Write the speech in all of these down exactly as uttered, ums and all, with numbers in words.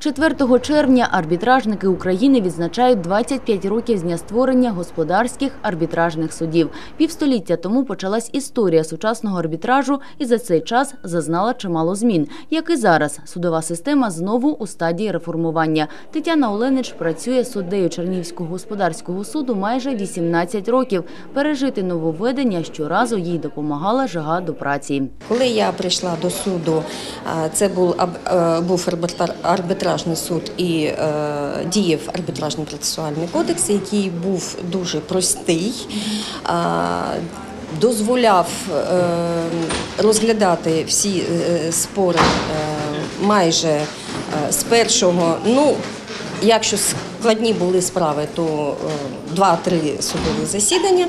четвертого червня арбітражники України відзначають двадцять п'ять років з дня створення господарських арбітражних судів. Півстоліття тому почалась історія сучасного арбітражу і за цей час зазнала чимало змін. Як і зараз, судова система знову у стадії реформування. Тетяна Оленич працює суддею Чернігівського господарського суду майже вісімнадцять років. Пережити нововведення щоразу їй допомагала жага до праці. Коли я прийшла до суду, це був, був арбітражний суд і е, діяв арбітражний процесуальний кодекс, який був дуже простий, е, дозволяв е, розглядати всі е, спори е, майже е, з першого, ну, якщо складні були справи, то два-три судові засідання.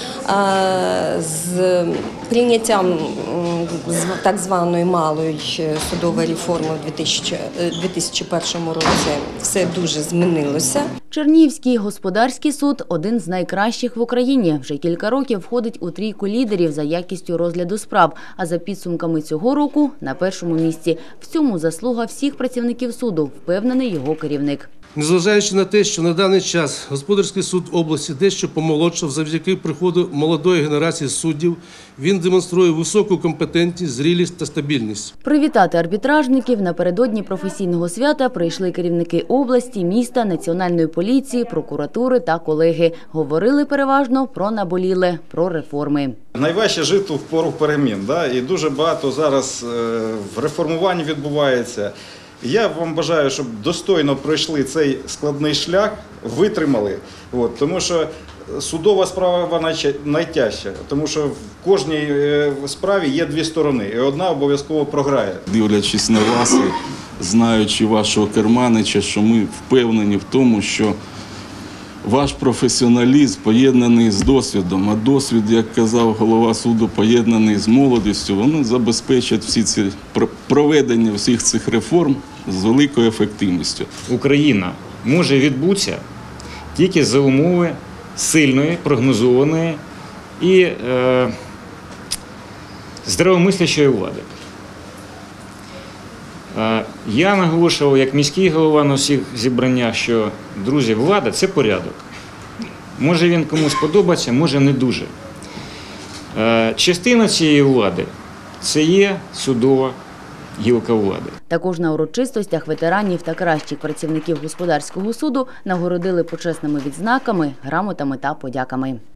З прийняттям так званої малої судової реформи в дві тисячі першому році все дуже змінилося. Чернігівський господарський суд – один з найкращих в Україні. Вже кілька років входить у трійку лідерів за якістю розгляду справ, а за підсумками цього року – на першому місці. В цьому заслуга всіх працівників суду, впевнений його керівник. Незважаючи на те, що на даний час господарський суд області дещо помолодшав завдяки приходу молодої генерації суддів, він демонструє високу компетентність, зрілість та стабільність. Привітати арбітражників напередодні професійного свята прийшли керівники області, міста, національної поліції, прокуратури та колеги. Говорили переважно про наболіле, про реформи. Найважче жити в пору перемін, да? І дуже багато зараз в реформуванні відбувається. Я вам бажаю, щоб достойно пройшли цей складний шлях, витримали, от, тому що судова справа вона найтяжча, тому що в кожній справі є дві сторони, і одна обов'язково програє. Дивлячись на вас, знаючи вашого керманича, що ми впевнені в тому, що ваш професіоналізм поєднаний з досвідом, а досвід, як казав голова суду, поєднаний з молодістю, вони забезпечать всі ці проведення всіх цих реформ з великою ефективністю. Україна може відбутися тільки за умови сильної, прогнозованої і е, здравомислящої влади. Е, я наголошував, як міський голова на всіх зібраннях, що, друзі, влада – це порядок. Може він комусь подобається, може не дуже. Е, частина цієї влади – це є судова гілка влади. Також на урочистостях ветеранів та кращих працівників господарського суду нагородили почесними відзнаками, грамотами та подяками.